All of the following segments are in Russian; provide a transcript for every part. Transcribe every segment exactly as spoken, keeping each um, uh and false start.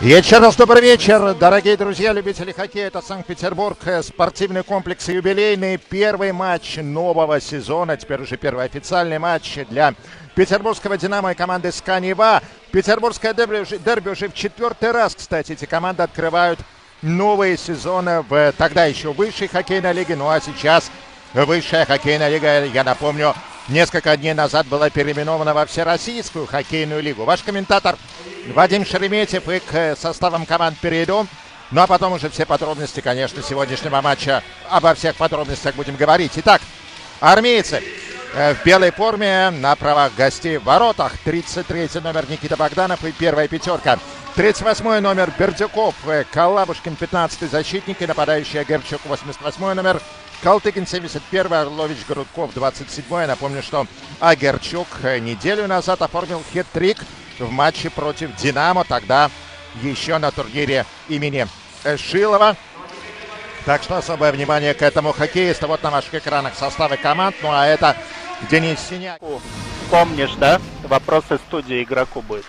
Еще раз добрый вечер, дорогие друзья, любители хоккея. Это Санкт-Петербург, спортивный комплекс юбилейный. Первый матч нового сезона, теперь уже первый официальный матч для петербургского «Динамо» и команды СКА Нева. Петербургское дерби, дерби уже в четвертый раз, кстати, эти команды открывают новые сезоны в тогда еще высшей хоккейной лиге. Ну а сейчас высшая хоккейная лига, я напомню, несколько дней назад была переименована во Всероссийскую хоккейную лигу. Ваш комментатор Вадим Шереметьев, и к составам команд перейдем. Ну а потом уже все подробности, конечно, сегодняшнего матча. Обо всех подробностях будем говорить. Итак, армейцы в белой форме на правах гостей в воротах. тридцать третий номер Никита Богданов и первая пятерка. тридцать восьмой номер Бердюков, Калабушкин пятнадцатый защитник и нападающий Агерчук восемьдесят восьмой номер. Калтыгин семьдесят первый, Орлович Грудков двадцать седьмой. Напомню, что Агерчук неделю назад оформил хет-трик в матче против «Динамо», тогда еще на турнире имени Шилова. Так что особое внимание к этому хоккеисту. Вот на ваших экранах составы команд. Ну а это Денис Синяк. Помнишь, да? Вопросы студии игроку будет.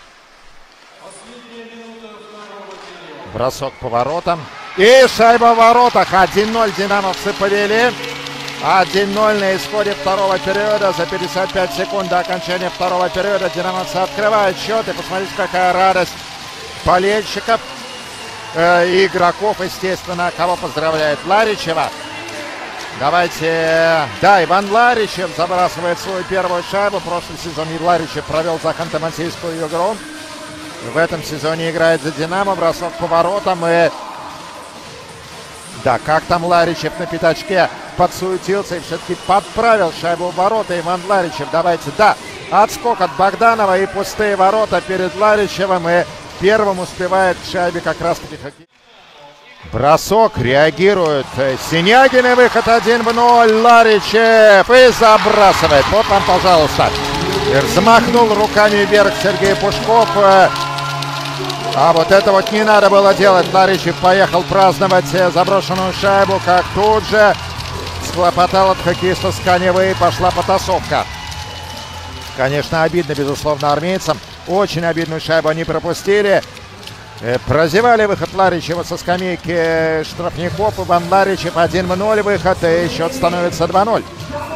Бросок по воротам. И шайба в воротах. один ноль динамовцы повели. один ноль на исходе второго периода. За пятьдесят пять секунд до окончания второго периода динамовцы открывают счет. И посмотрите, какая радость болельщиков э, и игроков, естественно. Кого поздравляет? Ларичева. Давайте... Да, Иван Ларичев забрасывает свою первую шайбу. В прошлом сезоне Ларичев провел за Ханты-Мансийскую игру. В этом сезоне играет за «Динамо». Бросок по воротам. И... Да, как там Ларичев на пятачке подсуетился и все-таки подправил шайбу в ворота Иван Ларичев. Давайте, да, отскок от Богданова и пустые ворота перед Ларичевым. И первым успевает к шайбе как раз-таки хоккей. Бросок, реагирует Синягин, и выход один в ноль. Ларичев и забрасывает. Вот вам, пожалуйста. И взмахнул руками вверх Сергей Пушков. А вот это вот не надо было делать. Ларичев поехал праздновать заброшенную шайбу, как тут же схлопотал от хоккеиста СКА Нева и пошла потасовка. Конечно, обидно, безусловно, армейцам. Очень обидную шайбу они пропустили. Прозевали выход Ларичева со скамейки штрафников. Иван Ларичев один в ноль выход, и счет становится два ноль.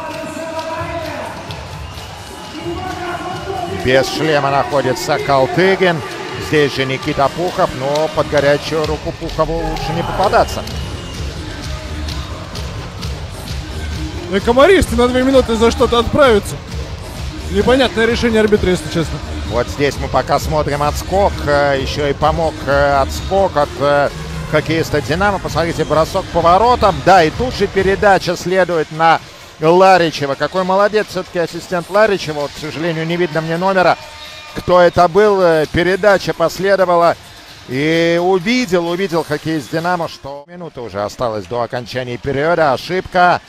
Без шлема находится Калтыгин. Здесь же Никита Пухов, но под горячую руку Пухову лучше не попадаться. Ну и комаристы на две минуты за что-то отправятся. Непонятное решение арбитра, если честно. Вот здесь мы пока смотрим отскок. Еще и помог отскок от хоккеиста «Динамо». Посмотрите, бросок по воротам. Да, и тут же передача следует на Ларичева. Какой молодец все-таки ассистент Ларичева. Вот, к сожалению, не видно мне номера, кто это был. Передача последовала. И увидел, увидел хоккеист «Динамо», что минута уже осталось до окончания периода. Ошибка.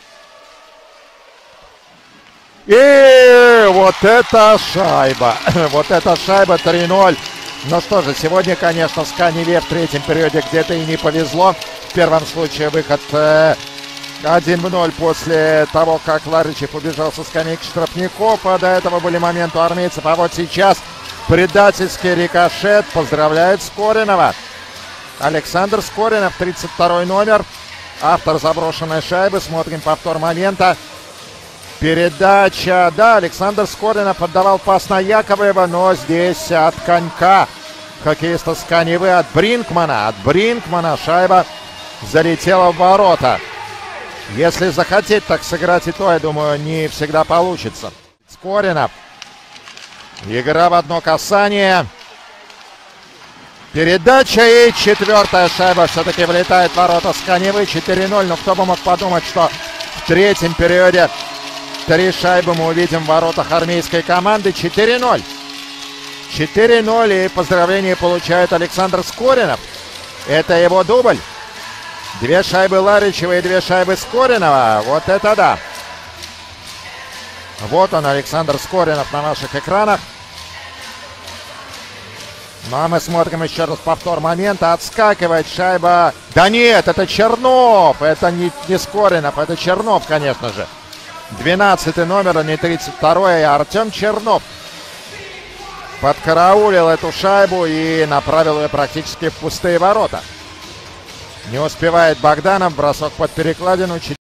И вот эта шайба. Вот эта шайба три ноль. Ну что же, сегодня, конечно, СКА Неве в третьем периоде где-то и не повезло. В первом случае выход э, один в ноль после того, как Ларичев убежал со скамейки штрафников. А до этого были моменты у армейцев. А вот сейчас предательский рикошет. Поздравляет Скоринова. Александр Скоринов, тридцать второй номер. Автор заброшенной шайбы. Смотрим повтор момента. Передача. Да, Александр Скоринов отдавал пас на Яковлева, но здесь от конька хоккеиста СКА Невы, от Бринкмана. От Бринкмана шайба залетела в ворота. Если захотеть так сыграть и то, я думаю, не всегда получится. Скоринов. Игра в одно касание. Передача и четвертая шайба все-таки влетает в ворота СКА Невы. четыре ноль. Но кто бы мог подумать, что в третьем периоде три шайбы мы увидим в воротах армейской команды. четыре ноль. четыре ноль. И поздравление получает Александр Скоринов. Это его дубль. Две шайбы Ларичева и две шайбы Скоринова. Вот это да. Вот он, Александр Скоринов, на ваших экранах. Ну а мы смотрим еще раз повтор момента. Отскакивает шайба. Да нет, это Чернов. Это не, не Скоринов, это Чернов, конечно же. двенадцатый номер, а не тридцать второй, Артем Чернов. подкараулил эту шайбу и направил ее практически в пустые ворота. Не успевает Богданов, бросок под перекладину.